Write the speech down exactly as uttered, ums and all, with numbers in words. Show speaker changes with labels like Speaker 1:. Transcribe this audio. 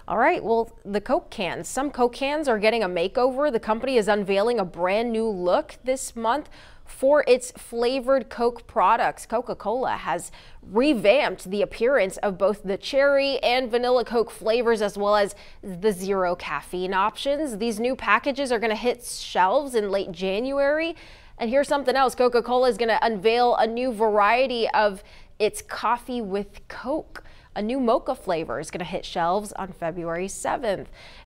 Speaker 1: All right, well, the Coke cans. Some Coke cans are getting a makeover. The company is unveiling a brand new look this month for its flavored Coke products. Coca-Cola has revamped the appearance of both the cherry and vanilla Coke flavors, as well as the zero caffeine options. These new packages are going to hit shelves in late January. And here's something else. Coca-Cola is going to unveil a new variety of its coffee with Coke. A new mocha flavor is going to hit shelves on February seventh.